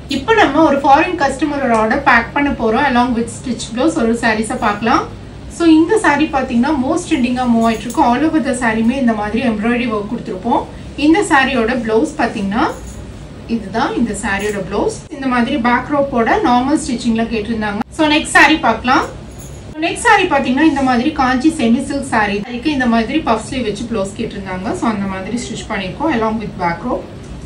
இப்போ நம்ம ஒரு ஃபாரின் கஸ்டமரோட ஆர்டர் பேக் பண்ண போறோம் along with stitch blouse ஒரு sarees பார்க்கலாம். சோ இந்த saree பாத்தீங்கன்னா மோஸ்ட் ட்ரெண்டிங்கா மூவ் ஆயிட்டு இருக்கு. ஆல் ஓவர் தி சாரிமே இந்த மாதிரி எம்ப்ராய்டரி வர்க் கொடுத்திருப்போம். இந்த சாரியோட ப்ளவுஸ் பாத்தீங்கன்னா இதுதான் இந்த சாரியோட ப்ளவுஸ். இந்த மாதிரி பேக் ரோப்போட நார்மல் ஸ்டிச்சிங்ல கேட்டிருந்தாங்க. சோ நெக்ஸ்ட் saree பார்க்கலாம். நெக்ஸ்ட் saree பாத்தீங்கன்னா இந்த மாதிரி காஞ்சி செமி சில்க் saree. அதுக்கு இந்த மாதிரி பஃப் ஸ்லீவ் வச்சு ப்ளவுஸ் கேட்டிருந்தாங்க. சோ அந்த மாதிரி ஸ்டிட்ச் பண்ணிருக்கோம் along with back rope.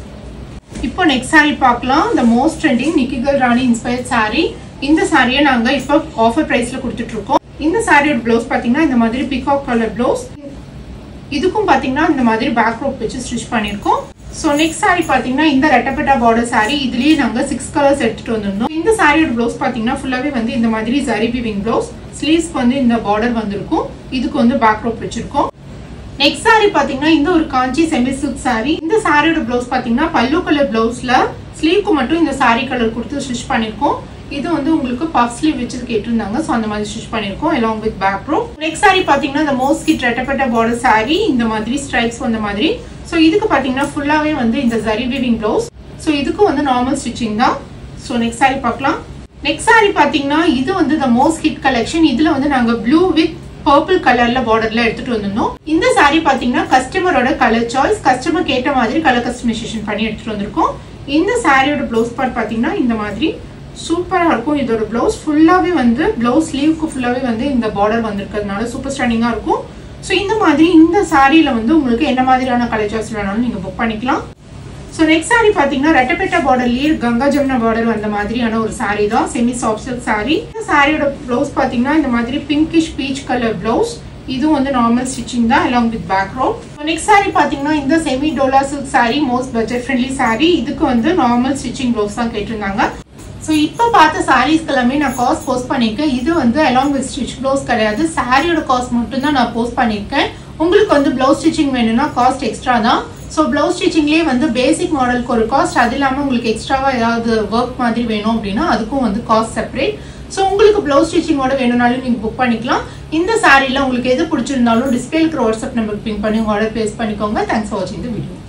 இப்போ நெக்ஸ்ட் saree பார்க்கலாம். the most trending நிக்கிகல் ராணி inspired saree. இந்த சாரியை நாங்க இப்போ ஆஃபர் பிரைஸ்ல கொடுத்துட்டு இருக்கோம். இந்த சாரியோட ப்ளவுஸ் பாத்தீங்கன்னா இந்த மாதிரி பீகாக் கலர் ப்ளவுஸ். இதுக்கும் பாத்தீங்கன்னா இந்த மாதிரி பேக் ரோப் வச்சு ஸ்டிட்ச் பண்ணிருக்கோம். சோ நெக்ஸ்ட் saree பாத்தீங்கன்னா இந்த ரெட்டப்பட்டா border saree. இதுலயே நாங்க 6 கலர்ஸ் எடுத்துட்டு வந்திருந்தோம். இந்த சாரியோட ப்ளவுஸ் பாத்தீங்கன்னா ஃபுல்லாவே வந்து இந்த மாதிரி ஜரி வீவிங் ப்ளவுஸ். ஸ்லீவ்ஸ்க்கு வந்து இந்த border வந்திருக்கும். இதுக்கு வந்து பேக் ரோப் வச்சிருக்கோம். நெக்ஸ்ட் saree பாத்தீங்கன்னா இந்த ஒரு காஞ்சி செமி சில்க் saree. இந்த சாரியோட ப்ளவுஸ் பாத்தீங்கன்னா பல்லு கலர் ப்ளவுஸ்ல ஸ்லீவ்க்கு மட்டும் இந்த saree கலர் கொடுத்து ஸ்டிட்ச் பண்ணிருக்கோம். இது வந்து உங்களுக்கு பஃப் ஸ்லீவ் வச்சு கேட்டிருந்தாங்க. சோ அந்த மாதிரி ஸ்டிட்ச் பண்ணிருக்கோம் along with back rope. Next saree பாத்தீங்கன்னா the most hit ரெட்டப்பட்ட border saree. இந்த மாதிரி ஸ்ட்ரைப்ஸ் வந்த மாதிரி. சோ இதுக்கு பாத்தீங்கன்னா ஃபுல்லாவே வந்து இந்த ஜரி வீவிங் ப்ளவுஸ். சோ இதுக்கு வந்து நார்மல் ஸ்டிச்சிங் தான். சோ நெக்ஸ்ட் saree பார்க்கலாம். நெக்ஸ்ட் saree பாத்தீங்கன்னா இது வந்து the most hit collection. இதுல வந்து நாங்க blue with purple கலர்ல borderல எடுத்துட்டு வந்திருந்தோம். இந்த saree பாத்தீங்கன்னா கஸ்டமரோட கலர் சாய்ஸ், கஸ்டமர் கேட்ட மாதிரி கலர் கஸ்டமைசேஷன் பண்ணி எடுத்துட்டு வந்திருக்கோம். இந்த சாரியோட ப்ளவுஸ் பார்ட் பாத்தீங்கன்னா இந்த மாதிரி சூப்பரா இருக்கும். இதோட ப்ளவுஸ் ஃபுல்லாவே வந்து ப்ளவுஸ் ஸ்லீவ்க்கு ஃபுல்லாவே வந்து இந்த பார்டர் வந்திருக்கிறதுனால சூப்பர் ஸ்டாண்டிங்கா இருக்கும். சோ இந்த மாதிரி இந்த சாரியில வந்து உங்களுக்கு என்ன மாதிரியான கலர் சாய்ஸ் வேணாலும் நீங்க புக் பண்ணிக்கலாம். சோ நெக்ஸ்ட் saree பாத்தீங்கன்னா ரெட்டப்பட்ட பார்டர்லயே கங்கா ஜமுனா பார்டர் வந்த மாதிரியான ஒரு saree தான், செமி சாஃப்ட் சில்க் saree. இந்த சாரியோட ப்ளவுஸ் பாத்தீங்கன்னா இந்த மாதிரி பிங்கிஷ் பீச் கலர் ப்ளவுஸ். இது வந்து நார்மல் ஸ்டிச்சிங் தான் along with back rope. Next saree பாத்தீங்கன்னா இந்த semi dola silk saree, most budget friendly saree. இதுக்கு வந்து நார்மல் ஸ்டிச்சிங் ப்ளவுஸ் தான் கேட்டிருந்தாங்க. சோ இப்போ பார்த்த சாரீஸ் எல்லாமே நான் காஸ்ட் போஸ்ட் பண்ணிருக்கேன். இது வந்து along with stitch blouse கிடையாது, சாரியோட காஸ்ட் மட்டும் தான் நான் போஸ்ட் பண்ணிருக்கேன். உங்களுக்கு வந்து ப்ளவுஸ் ஸ்டிச்சிங் வேணும்னா காஸ்ட் எக்ஸ்ட்ரா தான். சோ ப்ளவுஸ் ஸ்டிச்சிங்லயே வந்து பேசிக் மாடலுக்கு ஒரு காஸ்ட், அது இல்லாம உங்களுக்கு எக்ஸ்ட்ராவா ஏதாவது ஒர்க் மாதிரி வேணும் அப்படின்னா அதுக்கும் வந்து காஸ்ட் செப்பரேட். சோ உங்களுக்கு ப்ளவுஸ் ஸ்டிச்சிங்கோட வேணும்னாலும் நீங்க புக் பண்ணிக்கலாம். இந்த சாரில உங்களுக்கு எது பிடிச்சிருந்தாலும் டிஸ்பிளேல இருக்கிற வாட்ஸ்அப் நம்பருக்கு பிங் பண்ணி ஆர்டர் பிளேஸ் பண்ணிக்கோங்க. தேங்க்ஸ் ஃபார் வாட்சிங் தி வீடியோ.